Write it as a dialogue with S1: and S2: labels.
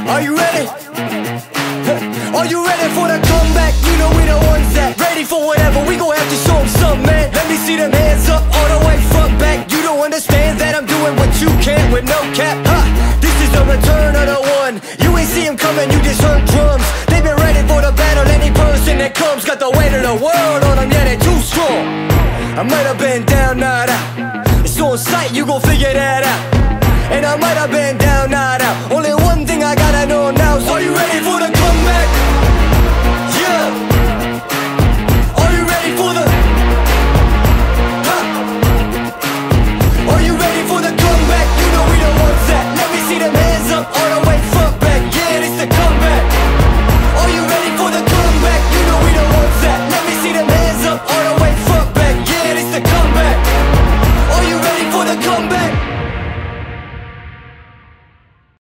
S1: Are you ready? Are you ready for the comeback? You know we the ones that ready for whatever. We gon' have to show them something, man. Let me see them hands up all the way front back. You don't understand that I'm doing what you can't with no cap. This is the return of the one. You ain't see him coming, you just heard drums. They've been ready for the battle. Any person that comes got the weight of the world on them. Yeah, they're too strong. I might have been down